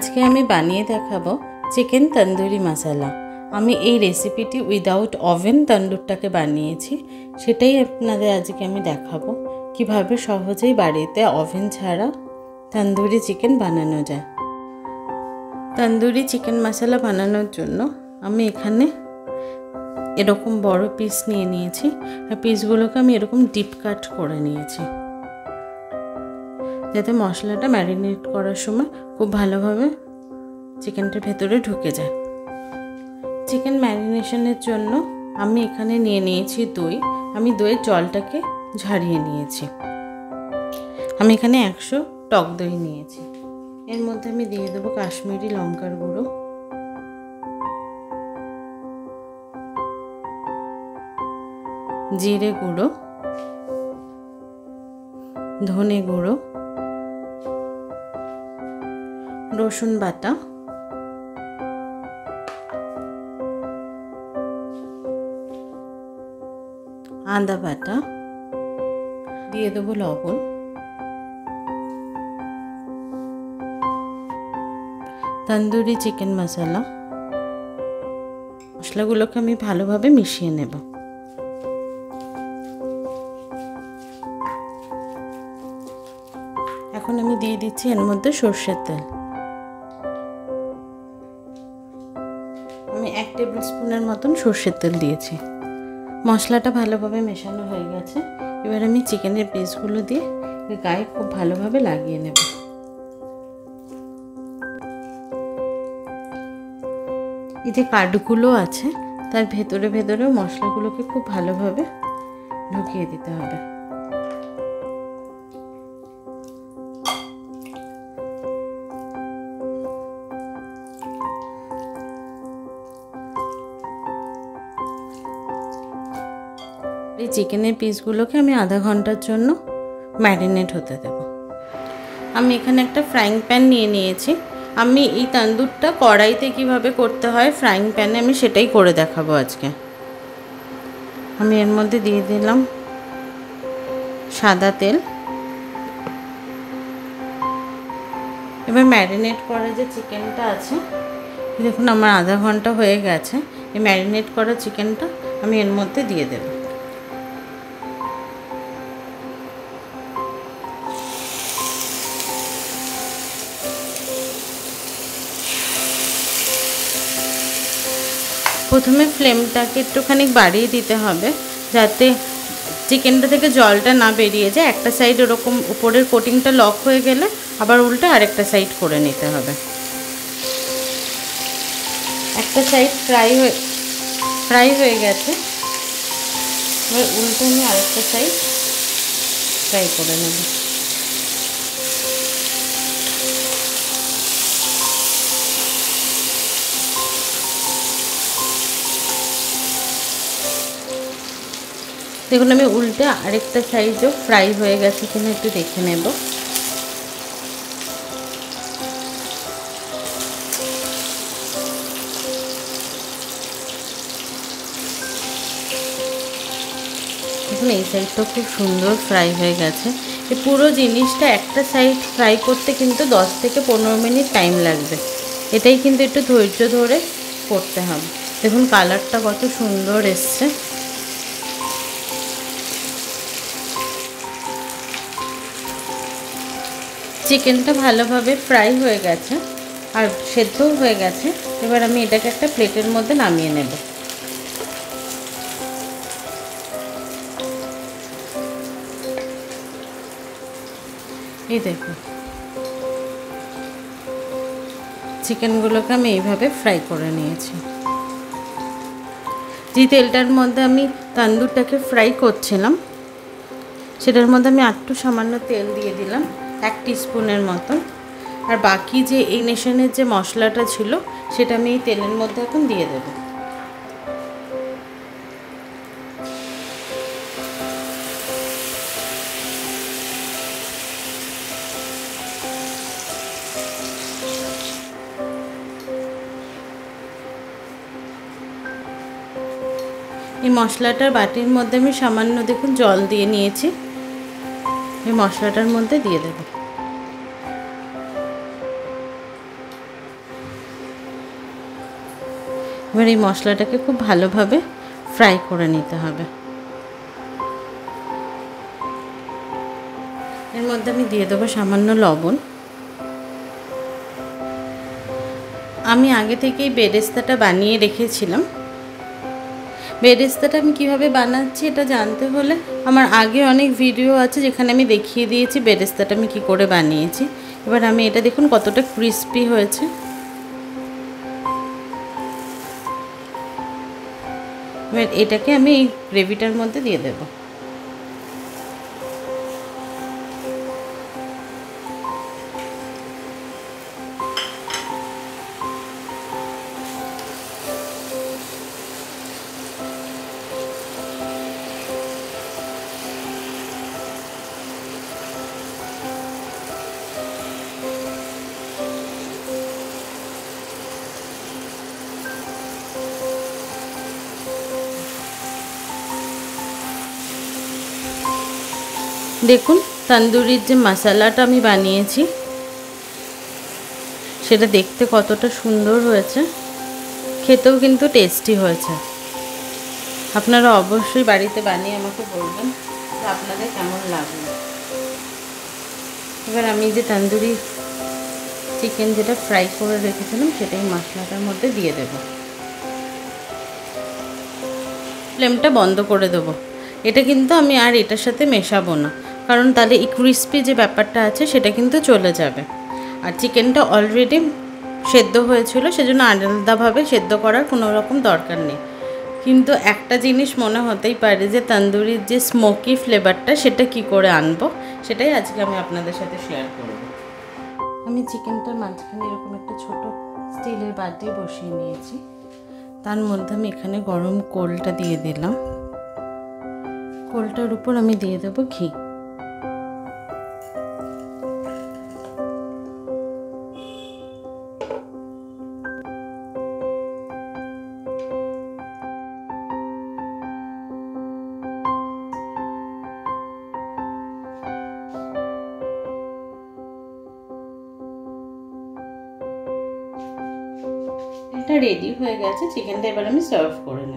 আজকে আমি বানিয়ে দেখাবো চিকেন তন্দুরি মশলা। আমি এই রেসিপিটি উইদাউট ওভেন তন্দুরটাকে বানিয়েছি, সেটাই আপনাদের আজকে আমি দেখাবো কিভাবে সহজেই বাড়িতে ওভেন ছাড়া তন্দুরি চিকেন বানানো যায়। তন্দুরি চিকেন মশলা বানানোর জন্য আমি এখানে এরকম বড় পিস নিয়ে নিয়েছি, আর পিসগুলোকে আমি এরকম ডিপ কাট করে নিয়েছি যাতে মশলাটা ম্যারিনেট করার সময় খুব ভালোভাবে চিকেনটার ভেতরে ঢুকে যায়। চিকেন ম্যারিনেশনের জন্য আমি এখানে নিয়ে নিয়েছি দই। আমি দইয়ের জলটাকে ঝারিয়ে নিয়েছি। আমি এখানে 100 টক দই নিয়েছি। এর মধ্যে আমি দিয়ে দেবো কাশ্মীরি লঙ্কার গুঁড়ো, জিরে গুঁড়ো, ধনে গুঁড়ো, রসুন বাটা, আদা বাটা, দিয়ে দেবো লবণ, তন্দুরি চিকেন মশলা। মশলাগুলোকে আমি ভালোভাবে মিশিয়ে নেব। এখন আমি দিয়ে দিচ্ছি এর মধ্যে সরষের তেল। আমি 1 টেবিল স্পুনের মতন সরষের তেল দিয়েছি। মশলাটা ভালোভাবে মেশানো হয়ে গেছে। এবার আমি চিকেনের পিসগুলো দিয়ে গায়ে খুব ভালোভাবে লাগিয়ে নেব। এই যে কাঠগুলো আছে তার ভেতরে ভেতরেও মশলাগুলোকে খুব ভালোভাবে ঢুকিয়ে দিতে হবে। এই চিকেনের পিসগুলোকে আমি আধা ঘন্টার জন্য ম্যারিনেট হতে দেব। আমি এখানে একটা ফ্রাইং প্যান নিয়ে নিয়েছি। আমি এই তন্দুরটা কড়াইতে কিভাবে করতে হয় ফ্রাইং প্যানে আমি সেটাই করে দেখাবো আজকে। আমি এর মধ্যে দিয়ে দিলাম সাদা তেল। এবার ম্যারিনেট করা যে চিকেনটা আছে, দেখুন আমার আধা ঘন্টা হয়ে গেছে। এই ম্যারিনেট করা চিকেনটা আমি এর মধ্যে দিয়ে দেব। প্রথমে ফ্লেমটাকে একটুখানি বাড়িয়ে দিতে হবে যাতে চিকেনটা থেকে জলটা না বেরিয়ে যায়। একটা সাইড ওরকম উপরের কোটিংটা লক হয়ে গেলে আবার উল্টে আরেকটা সাইড করে নিতে হবে। একটা সাইড ফ্রাই হয়ে গেছে, এবার উল্টে আমি আরেকটা সাইড ফ্রাই করে নেব। দেখুন আমি উল্টে আরেকটা সাইডও ফ্রাই হয়ে গেছে কিনা একটু দেখে নেব। দেখুন এই সাইডটা খুব সুন্দর ফ্রাই হয়ে গেছে। এই পুরো জিনিসটা একটা সাইড ফ্রাই করতে কিন্তু 10 থেকে 15 মিনিট টাইম লাগবে। এটাই কিন্তু একটু ধৈর্য ধরে করতে হবে। দেখুন কালারটা কত সুন্দর এসছে। চিকেনটা ভালোভাবে ফ্রাই হয়ে গেছে আর সেদ্ধও হয়ে গেছে। এবার আমি এটাকে একটা প্লেটের মধ্যে নামিয়ে নেব। এই দেখুন চিকেনগুলোকে আমি এইভাবে ফ্রাই করে নিয়েছি। যে তেলটার মধ্যে আমি তন্দুরটাকে ফ্রাই করছিলাম সেটার মধ্যে আমি একটু সামান্য তেল দিয়ে দিলাম, 1 টিস্পুনের মতন। আর বাকি যে এই নেশনের যে মশলাটা ছিল সেটা আমি এই তেলের মধ্যে এখন দিয়ে দেব। এই মশলাটার বাটির মধ্যে আমি সামান্য দেখুন জল দিয়ে নিয়েছি। এই মশলাটার মধ্যে দিয়ে দেব। এবার এই মশলাটাকে খুব ভালোভাবে ফ্রাই করে নিতে হবে। এর মধ্যে আমি দিয়ে দেবো সামান্য লবণ। আমি আগে থেকেই বেরেস্তাটা বানিয়ে রেখেছিলাম। বেরেস্তাটা আমি কিভাবে বানাচ্ছি এটা জানতে হলে আমার আগে অনেক ভিডিও আছে যেখানে আমি দেখিয়ে দিয়েছি বেরেস্তাটা আমি কি করে বানিয়েছি। এবার আমি এটা দেখুন কতটা ক্রিস্পি হয়েছে। এবার এটাকে আমি এই গ্রেভিটার মধ্যে দিয়ে দেব। দেখুন তন্দুরির যে মশলাটা আমি বানিয়েছি সেটা দেখতে কতটা সুন্দর হয়েছে, খেতেও কিন্তু টেস্টি হয়েছে। আপনারা অবশ্যই বাড়িতে বানিয়ে আমাকে বলবেন যে আপনাদের কেমন লাগলো। এবার আমি যে তন্দুরি চিকেন যেটা ফ্রাই করে রেখেছিলাম সেটাই মশলাটার মধ্যে দিয়ে দেব। ফ্লেমটা বন্ধ করে দেবো। এটা কিন্তু আমি আর এটার সাথে মেশাবো না, কারণ তাহলে এই ক্রিস্পি যে ব্যাপারটা আছে সেটা কিন্তু চলে যাবে। আর চিকেনটা অলরেডি সেদ্ধ হয়েছিল, সেজন্য আলাদাভাবে সেদ্ধ করার কোনো রকম দরকার নেই। কিন্তু একটা জিনিস মনে হতেই পারে যে তন্দুরির যে স্মোকি ফ্লেভারটা সেটা কি করে আনবো, সেটাই আজকে আমি আপনাদের সাথে শেয়ার করব। আমি চিকেনটার মাঝখানে এরকম একটা ছোট স্টিলের বাটি বসিয়ে নিয়েছি। তার মধ্যে আমি এখানে গরম কোলটা দিয়ে দিলাম। কোলটার উপর আমি দিয়ে দেবো ঘি। এটা রেডি হয়ে গেছে চিকেনটা, এবার আমি সার্ভ করে নেব।